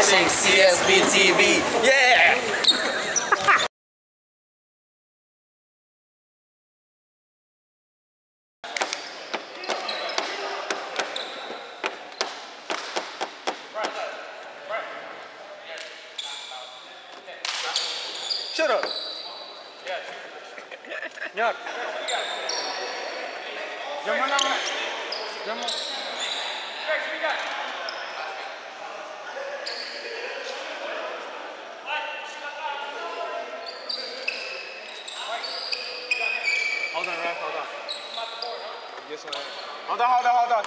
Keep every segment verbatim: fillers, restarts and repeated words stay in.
watching C S B T V. Yeah! Shut up. Yuck. Jangan mana? Jangan. Hold on, Raf, hold on. This one. Hold on, hold on, hold on.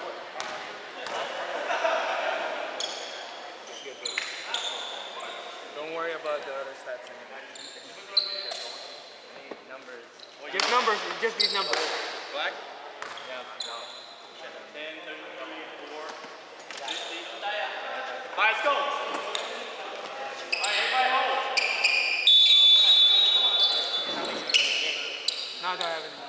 Don't worry about the other stats. Numbers. Just numbers, just these numbers. Black? Yeah, no. ten, thirty-three, four, fifty. Alright, let's go. Alright, everybody hold. No, I don't have any.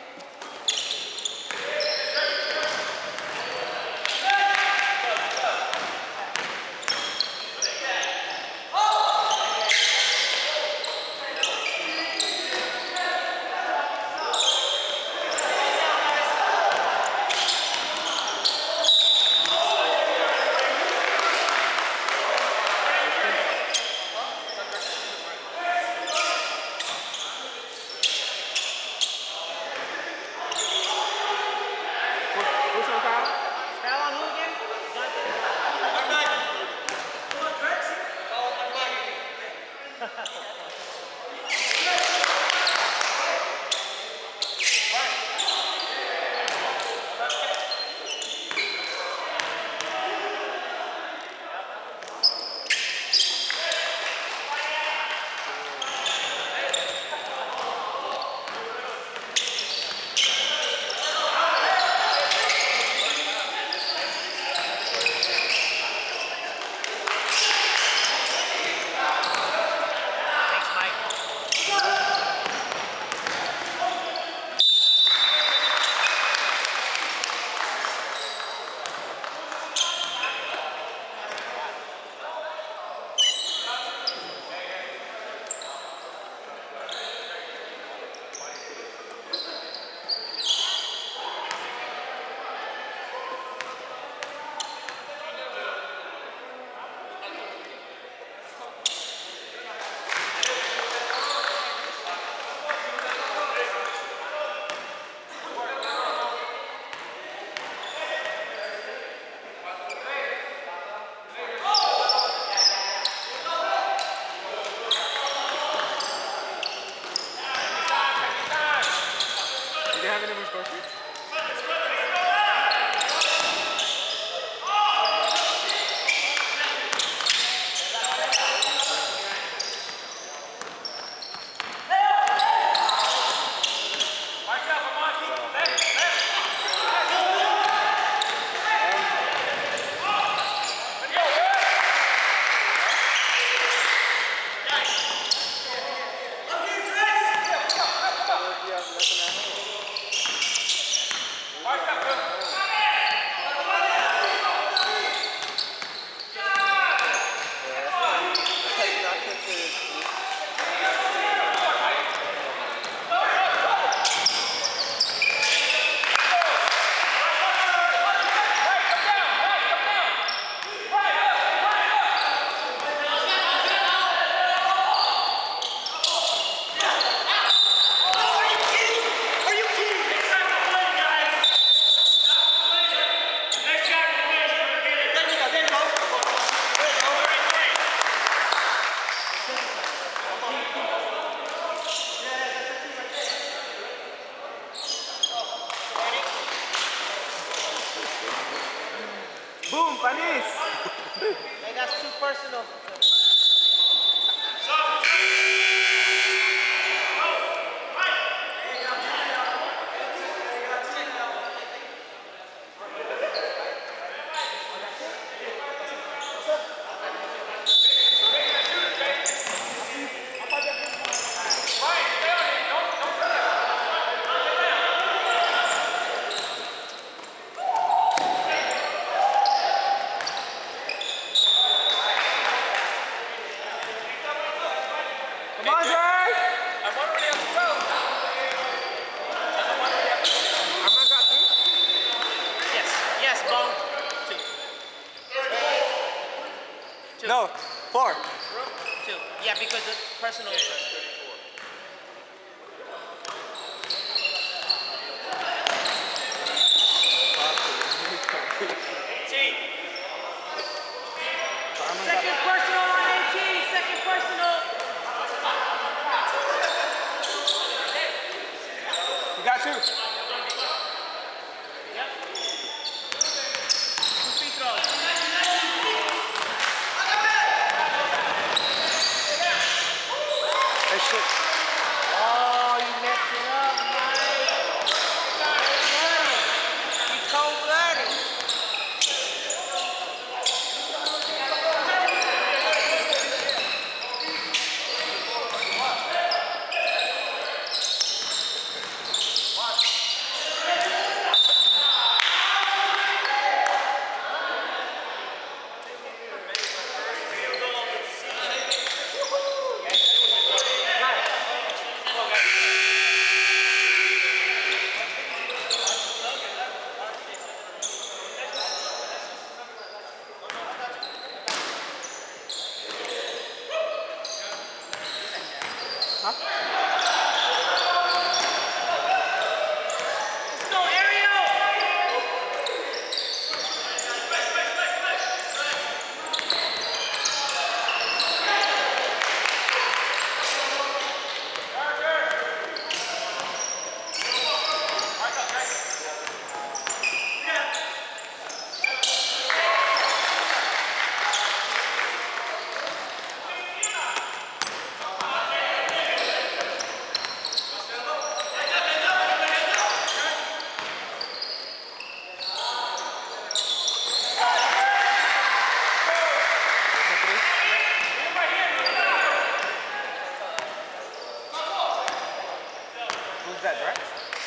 Boom, panis! Hey, that's too personal. individual, personal. Second personal on eighteen, second personal. You got two. Yep. Two free throws. Hey, shit. Oh, you messed it up, Mike. Cold-blooded. You cold-blooded. Who's that, right?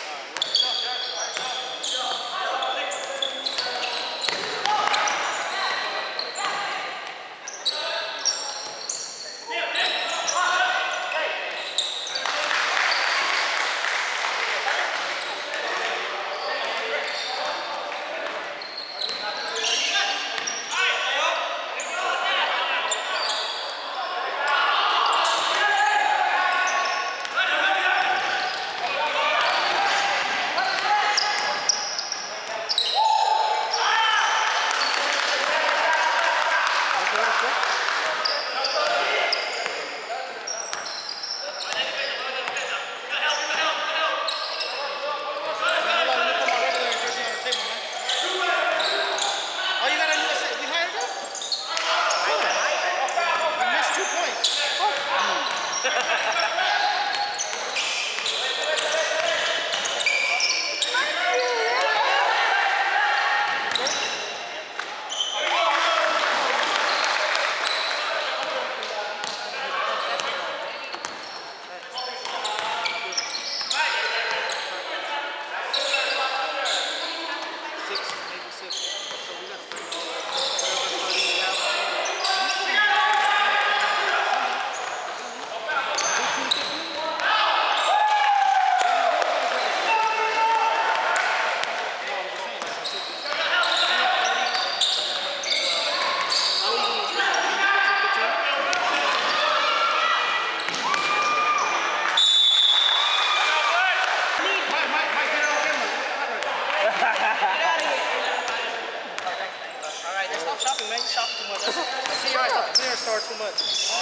Shopping, man. You shopping too much. I see your eyes at the clearance store too much. Oh.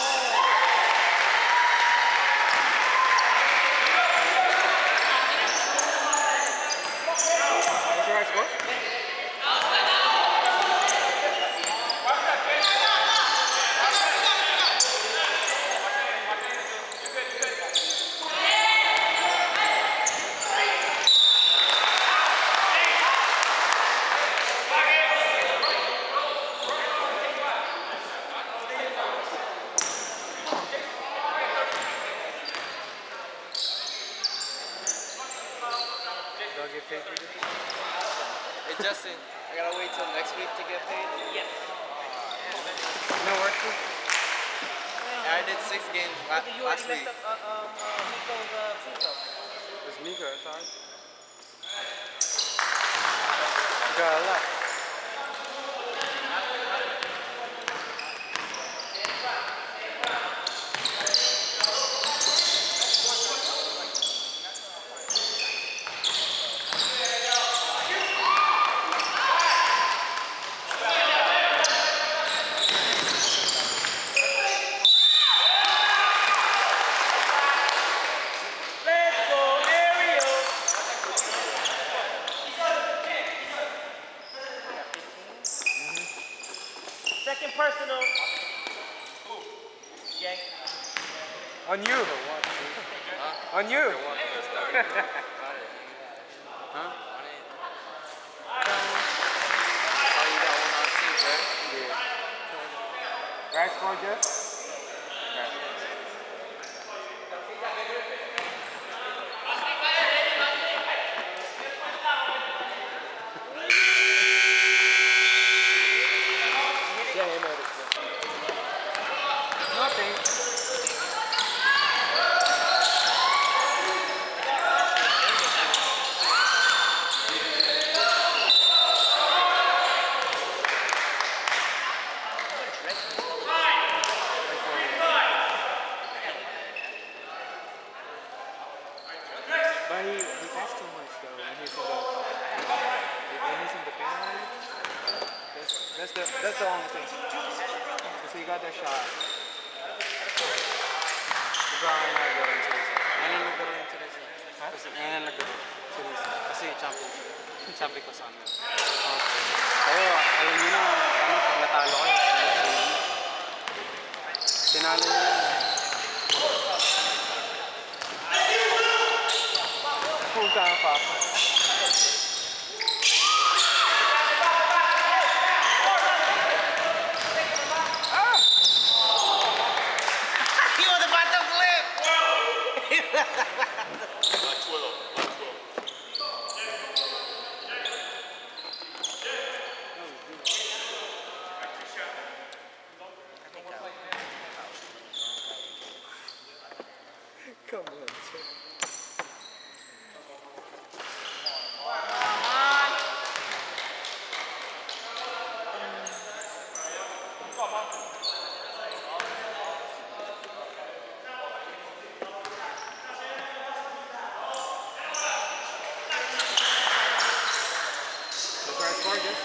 What's your eyes for? Do I get paid for this? Hey Justin, I gotta wait till next week to get paid. Yes. No work too? I did six games la You last already week. messed up uh, um, uh, Nico's uh, free throw. It's Mika, sorry. You got a lot. Second personal. Yank. On you. On you. Huh? Oh, you got one on two, right? Yeah. Right score, Jeff? Yeah, you know this. Nothing. But he, he passed too much though when he's in the when he's in the penalty. That's that's the that's the only thing. Because he got that shot. LeBron not going to this. Ano nagkaroon yung interest? Ha? Kasi ano nagkaroon? Series. Kasi champion. Champion ko sa amin. Kaya alam niyo na ano pag natalo kayo. Tinalo niyo yan. Kung saan pa. He was about to flip. Come on, Chip. Look where it's gorgeous.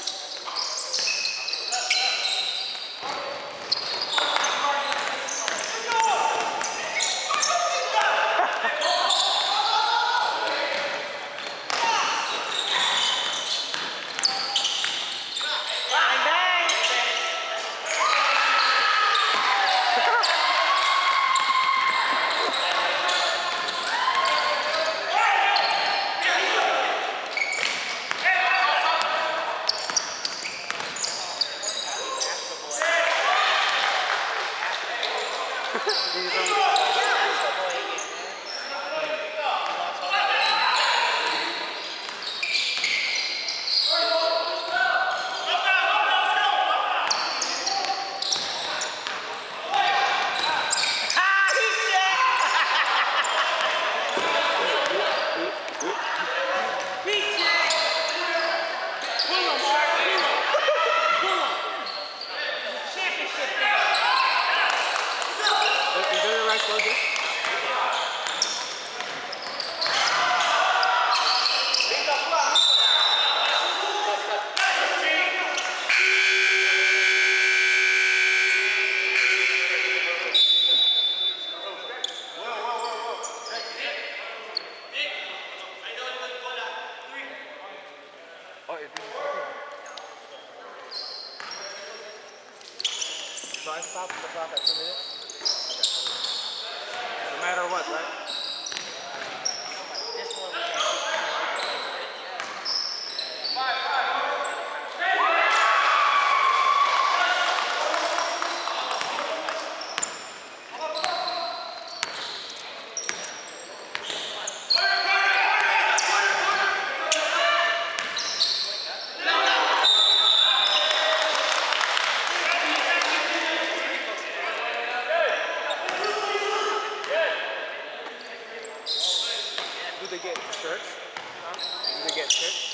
So I stopped the clock at two minutes? Okay. No matter what, right? This one we got. Five, five. Do they get shirts? Huh? Do they get shirts?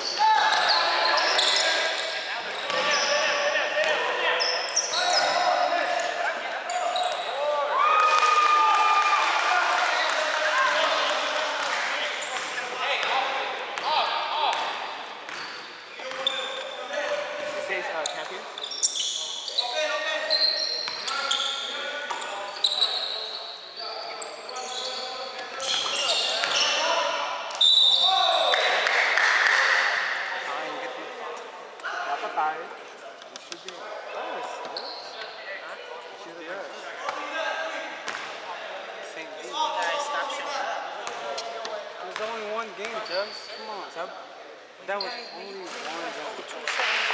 It says uh, champions. Dapat tayo. We should be. Oh. That was only one zone. Two seconds.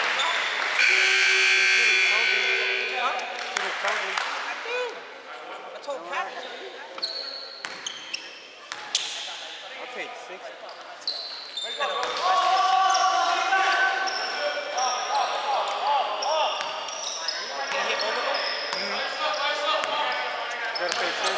Huh? Should have told me. I did. I told Pat. I paid six. Gotta pay six.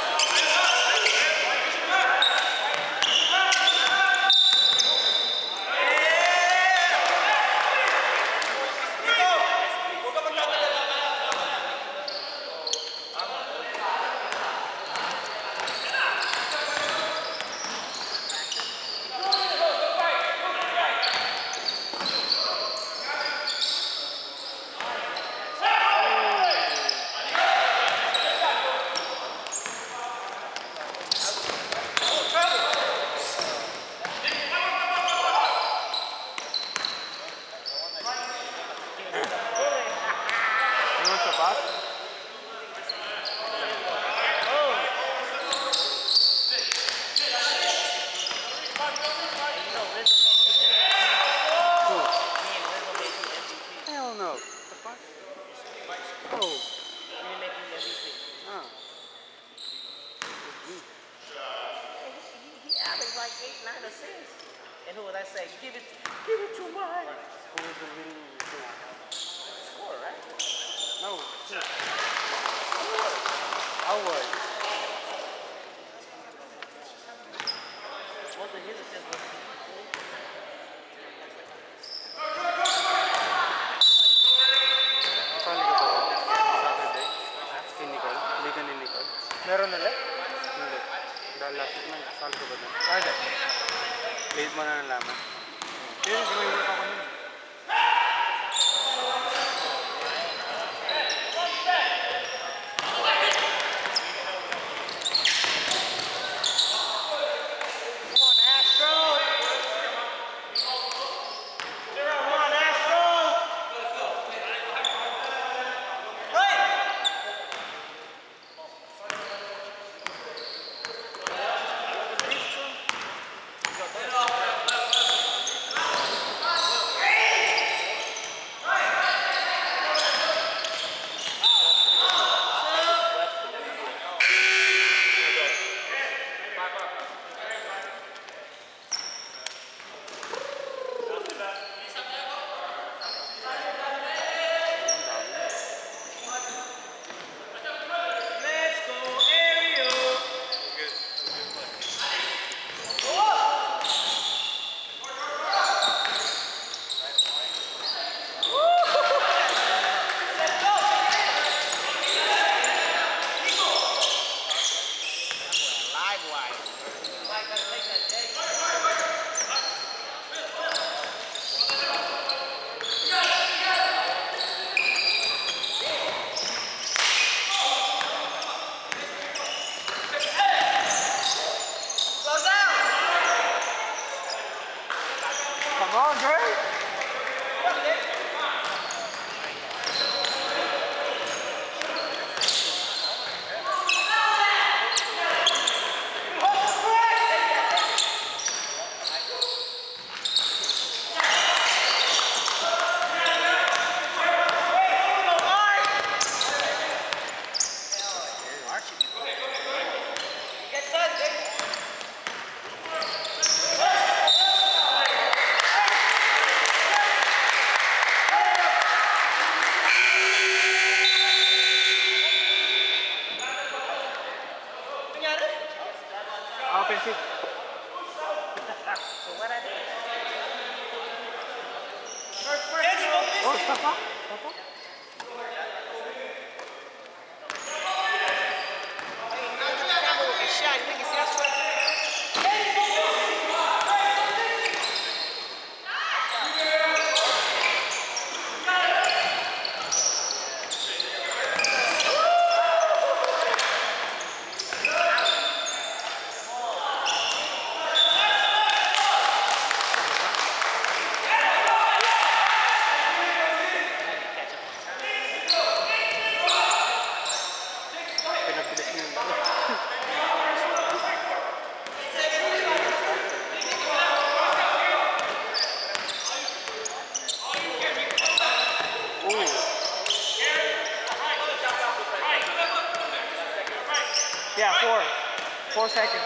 Meron ulit? Hindi. Dahil last week lang, saan ko ba na? Ah, hindi. Late mo na nalaman. Yun, gawin ako nun. Offensive. So what I did? Oh, stop up. Stop up. Shot, you think it's that sweat? Catch up. Four seconds.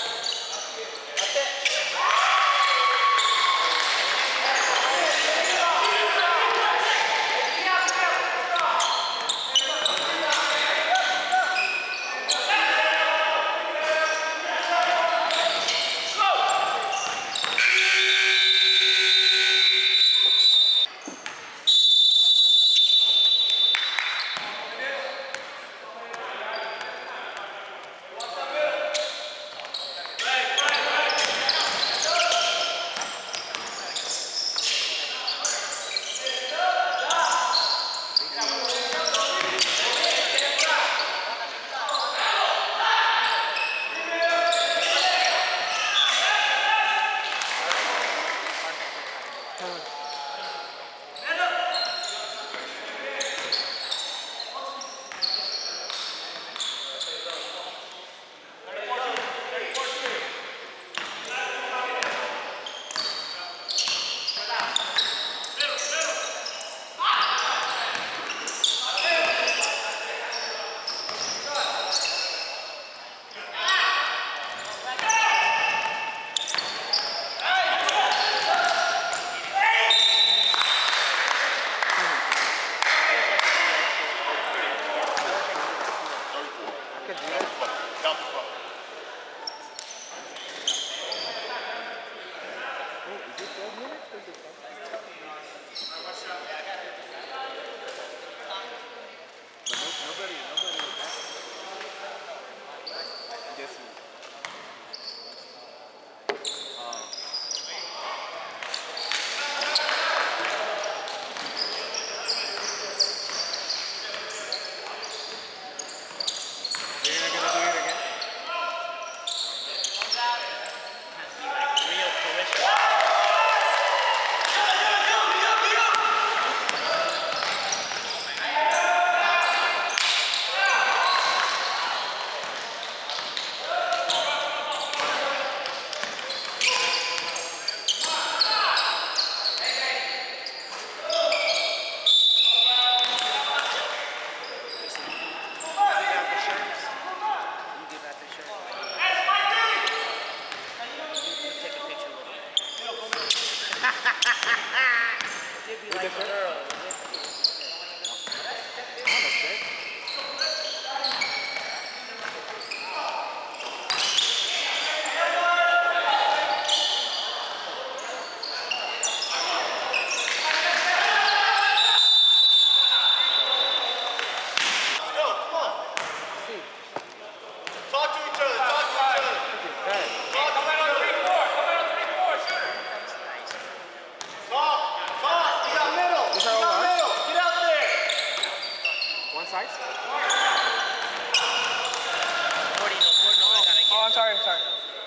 Oh, I'm sorry, I'm sorry.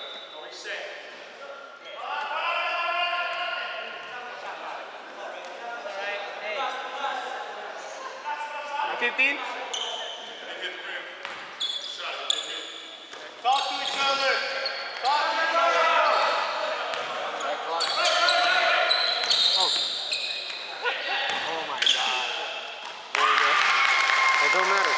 fifteen? Talk to each other. Talk to each other. Oh. Oh my God. There you go. It don't matter.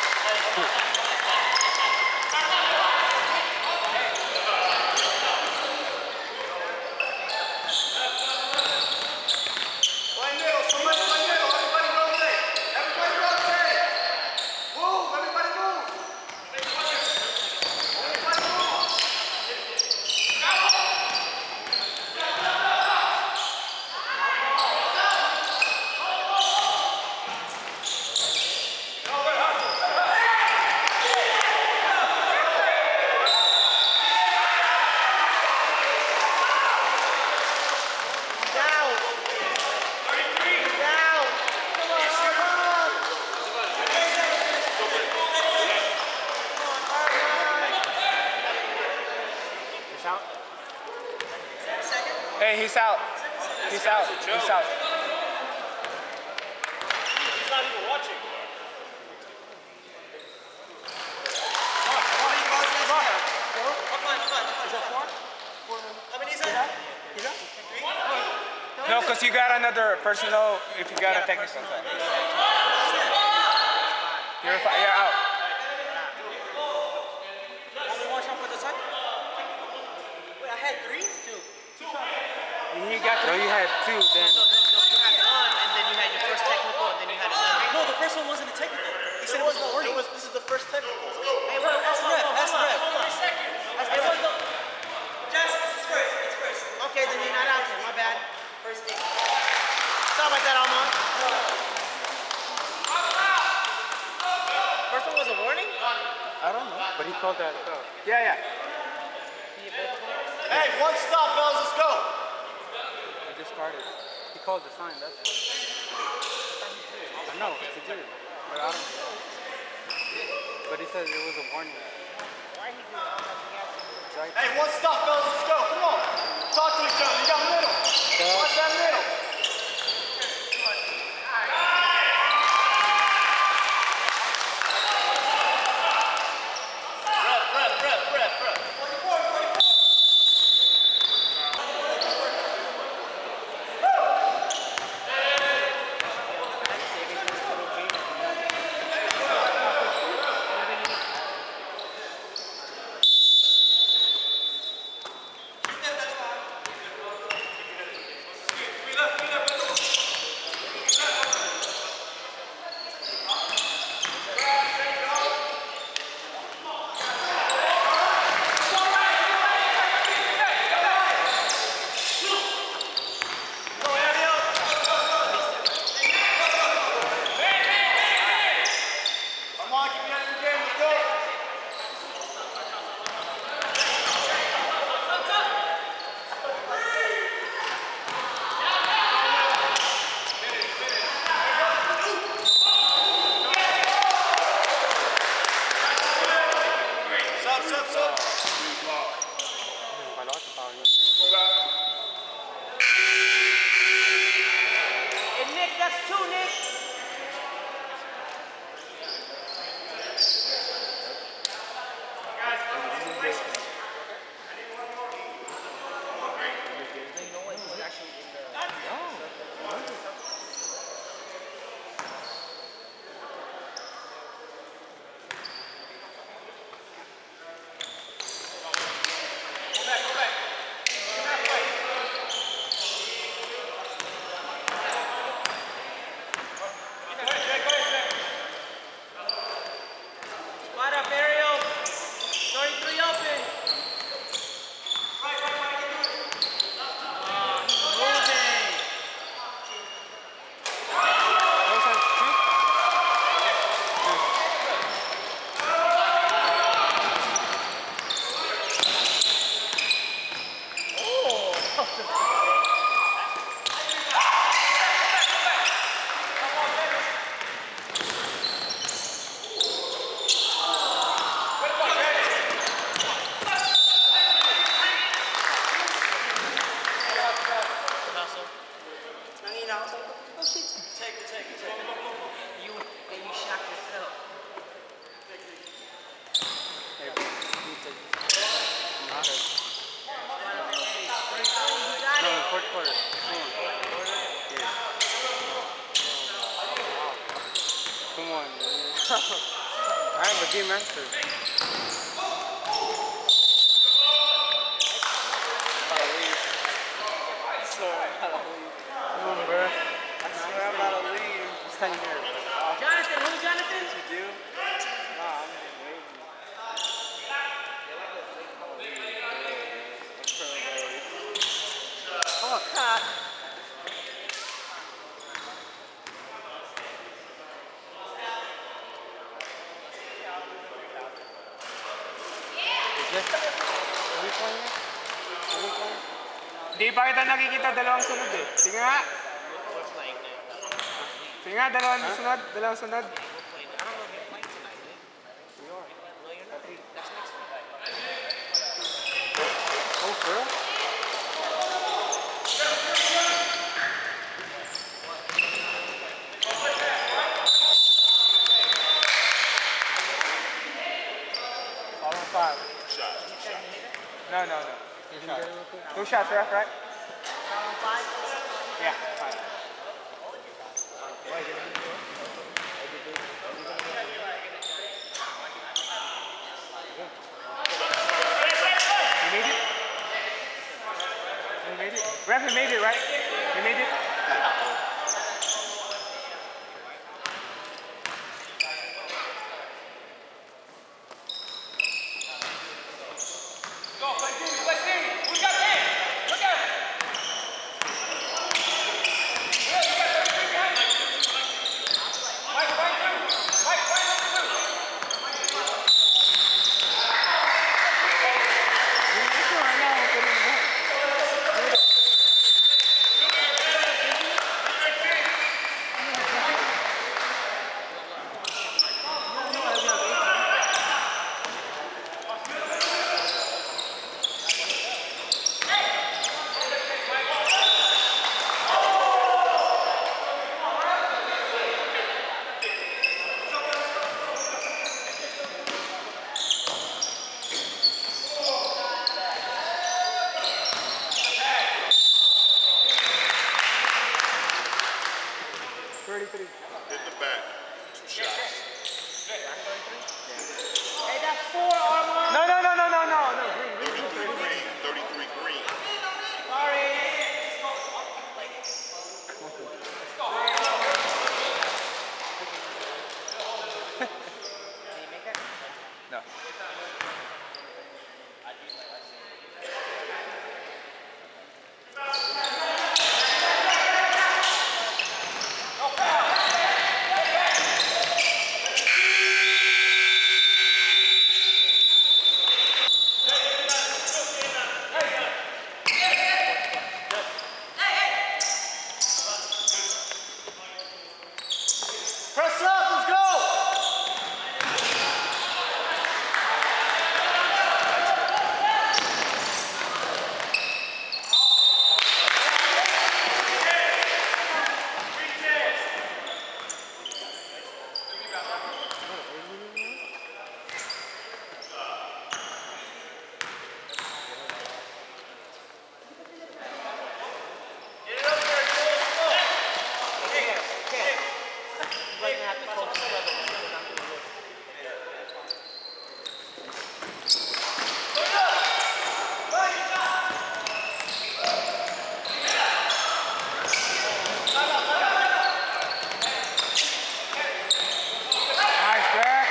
Hey, he's out. He's out. He's out. He's not even watching. No, because you got another personal if you got a technical. You're, you're out. Only one shot for the side? he got no, you had two, then. No, no, no, you had one, and then you had your first technical, and then you had another. No, the first one wasn't a technical. He said it was a warning. It was, this is the first technical. Hey, well, ask the ref, ask the ref. Hold on. It was the... Josh, this is first. It's first. Okay, then you're not out there. My bad. First thing. Sorry about that, Almond. First one was a warning? I don't know, but he called that stuff. Yeah, yeah. Hey, one stop, fellas. Let's go. He just started. He called the sign, that's why. I know, he did. But I don't know. But he said it was a warning. Why he do that? Hey, one stop, fellas. Let's go. Come on. Talk to each other. You got middle. Watch that middle. I'm a game master. Come on, bro. I swear I'm about to leave. Just hang here. Jonathan, who's Jonathan? You do? Nah, I'm just waiting. Come on, cut. Is this... Are we playing it? Are we playing? Di pa kita nakikita dalawang sunod eh. Sige nga. Sige nga, dalawang huh? sunod. Dalawang sunod. Oh, for real? All on five. Shot. No, no, no. Two shots. Two shots, ref, right? Yeah, five. You made it? You made it? Ref, you made it, right? thirty-three. Hit the back. Two shots. Hey, that's four, Armand. No, no, no, no, no, no, no. Green, green, thirty-three green. thirty-three green. Sorry. Can you make that? No. Press up, let's go! Nice, Jack.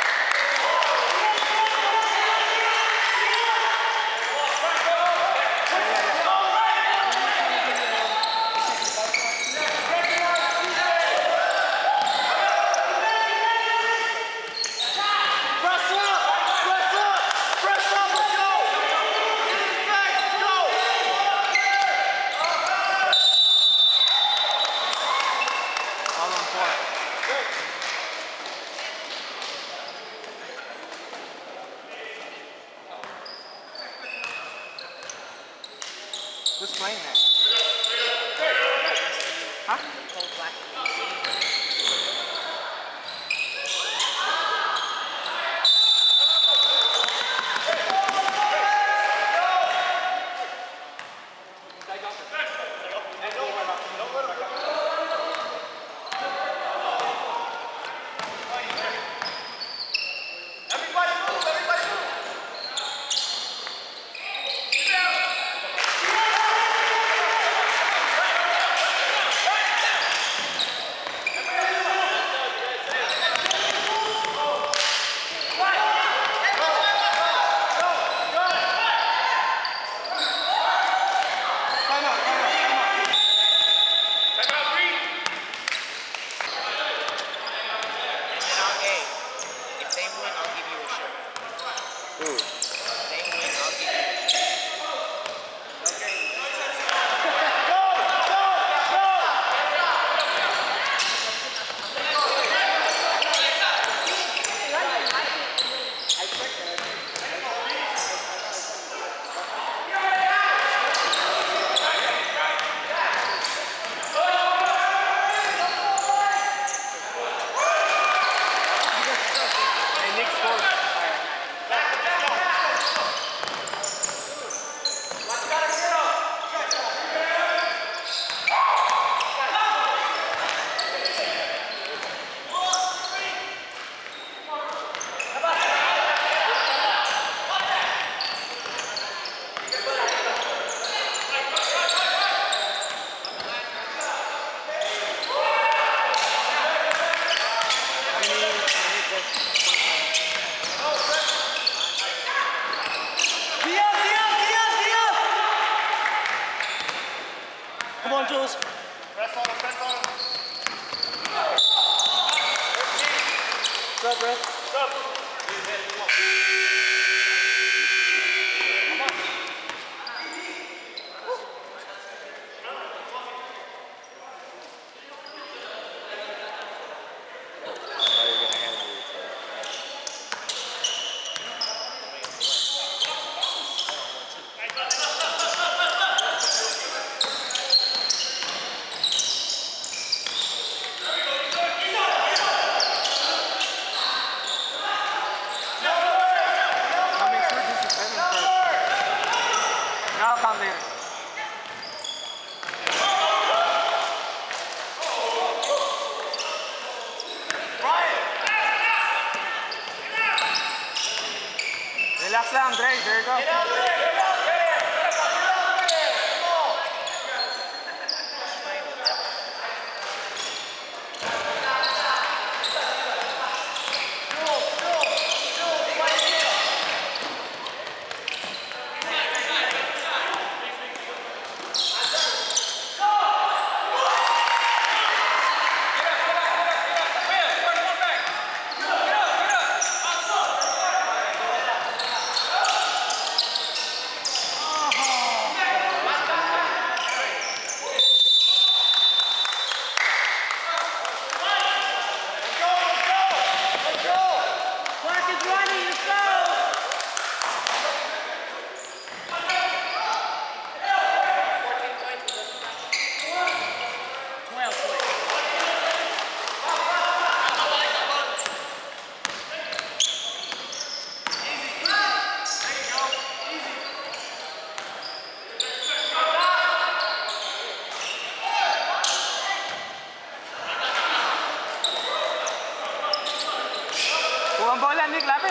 Press up! Press up! Press up, let's go! Back, let's go! All on four. Who's playing that? Huh? Cold black. Everybody move, everybody move! Hey, if they win, I'll give you a shirt. Ooh. If they win, I'll give you a shirt. Hey, Nick scored. Dia, Dia, Dia, Dia! Come on, Jules. Press on him, press on him. What's up, bro? What's up? box down, Drake. There you go. Get out there, get out there. Get out there. Come on. Buang bola, Nick, lapit.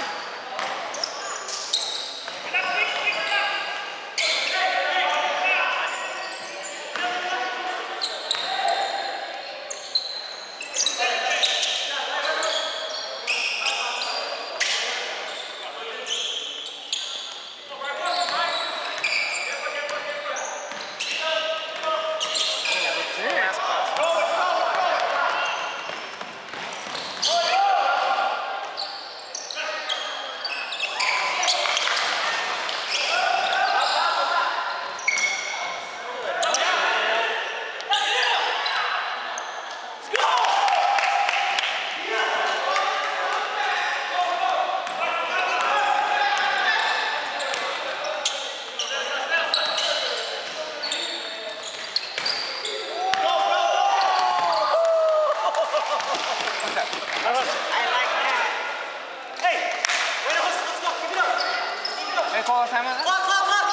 Hey, call a timeout. Clock, clock, clock.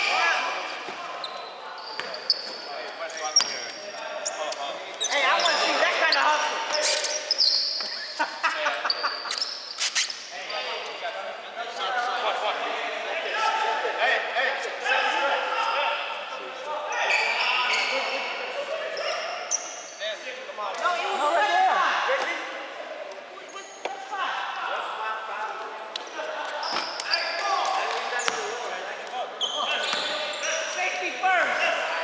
Hey, I want to see that kind of hustle. No, you No, right there. safety first.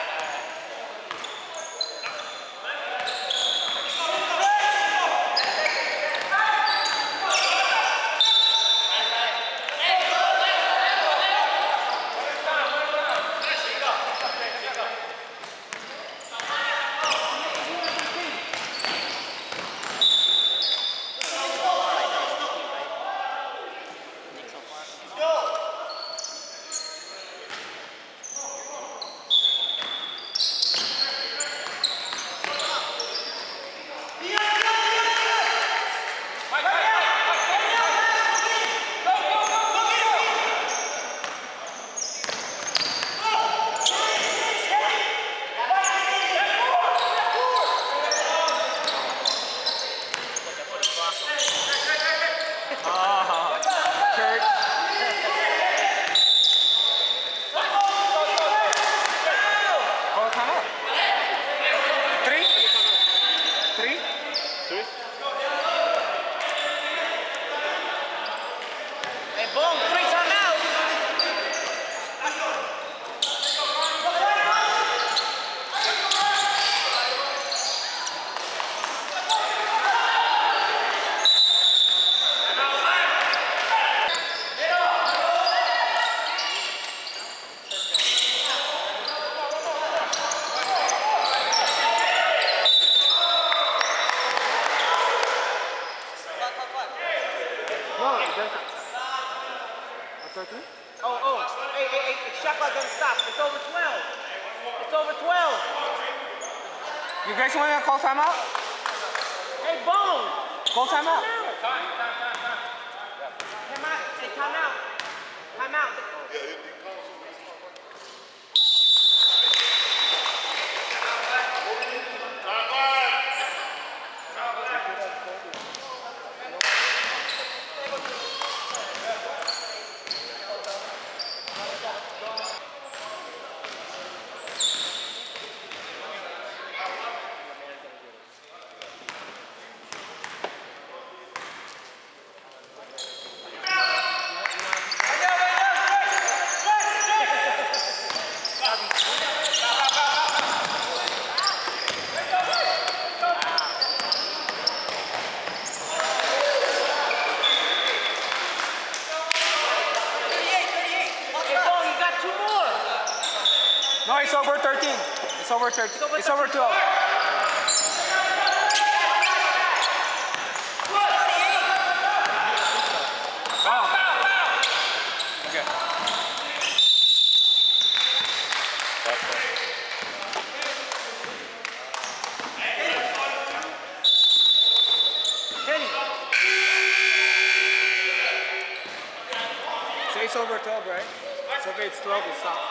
thirteen? Oh, oh, hey, hey, hey, shot clock doesn't stop. It's over twelve. It's over twelve. You guys want to call timeout? Hey, Bone. Call timeout. Time, time, time, time. Time out. Hey, time out. Time out. It's over thirty. It's over twelve. It's over twelve, right? So if it's twelve, it's stop.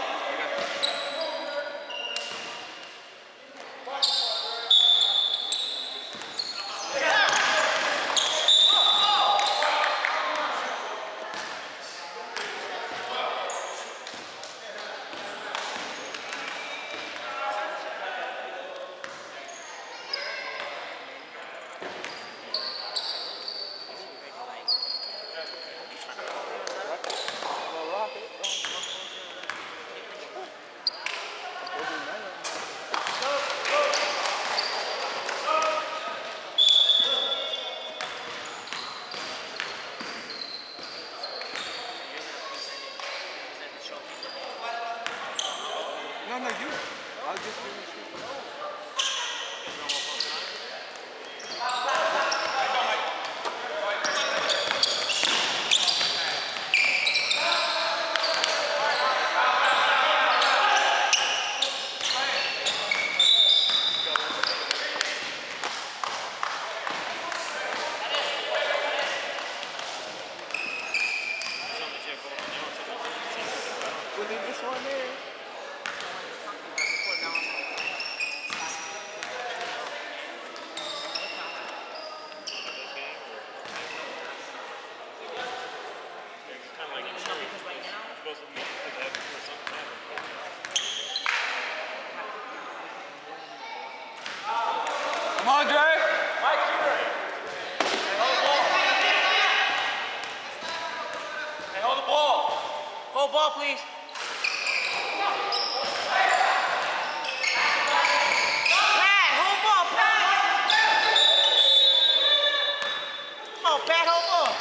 No, no, you. I'll just give you shoot. We'll leave this one there. Come on, Dre. Mike, hey, hold the ball. Hey, hold the ball. Hold ball, please. Pat, hold ball, Pat. Come on, Pat, hold ball.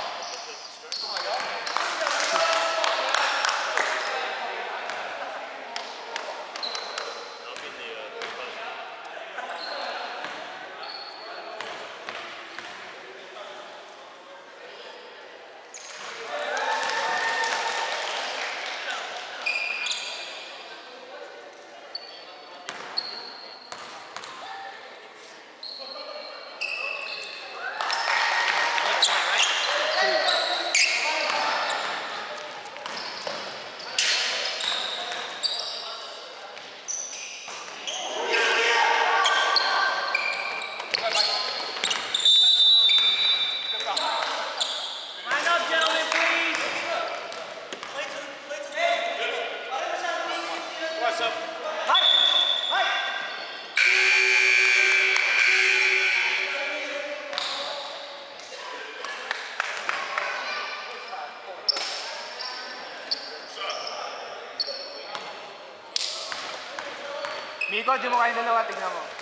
Miko, di mo kayong dalawa, tignan mo.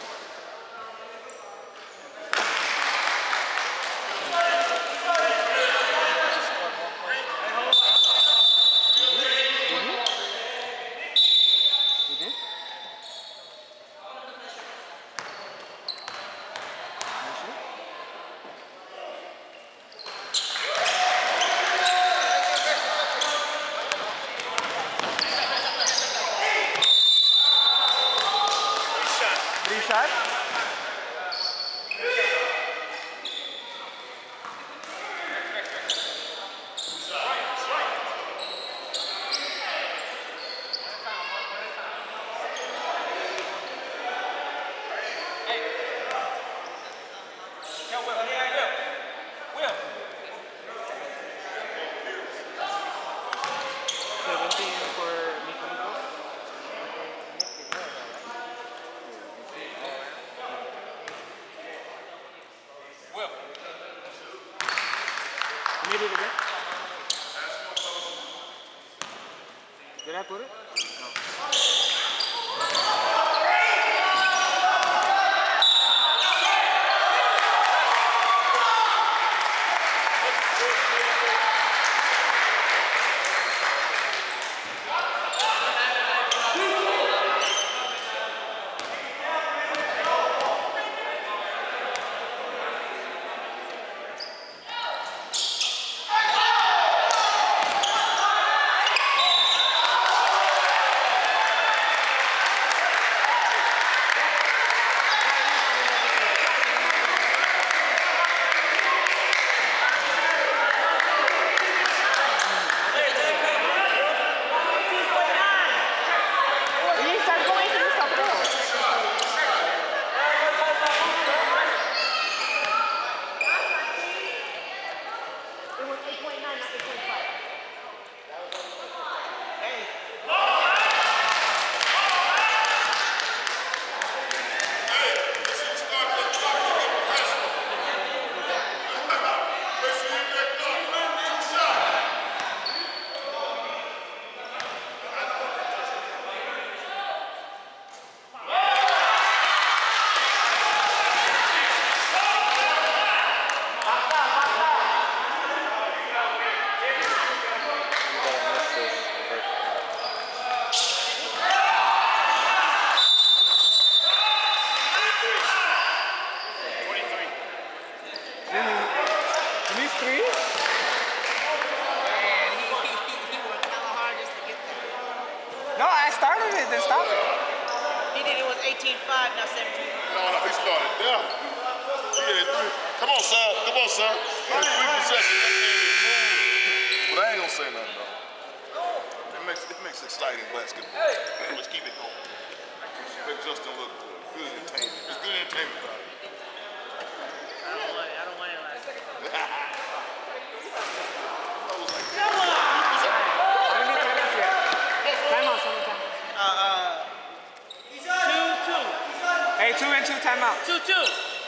Three shots? Made it again? Did I put it? No. didn't stop it. He did. It was eighteen five, now seventeen. No, no, he started there. He had three. Come on, son. Come on, son. He had three possessions. That thing is moving. But I ain't gonna say nothing, though. It makes, it makes exciting basketball. Let's keep it going. Make Justin look good. Good entertainment. It's good entertainment value. I don't want it. I don't want it last second. I was like, Come on! How many timeouts yet? Timeouts, how many timeouts? Uh, uh, two, two. Hey, two and two timeouts. Two, two.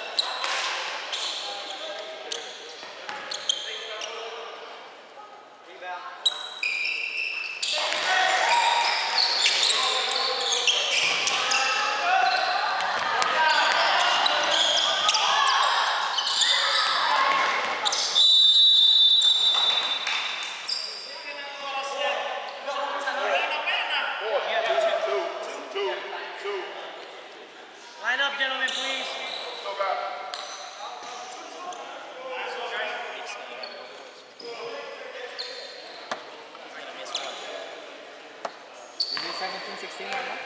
Line up, gentlemen, please. Is it seventeen sixteen right now?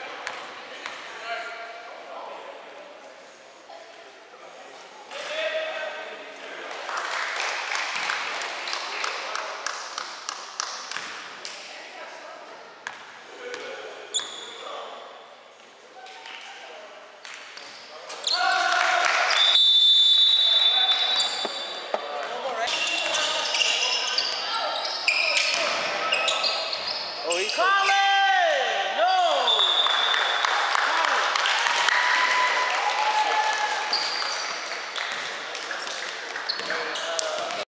Oh, he's College!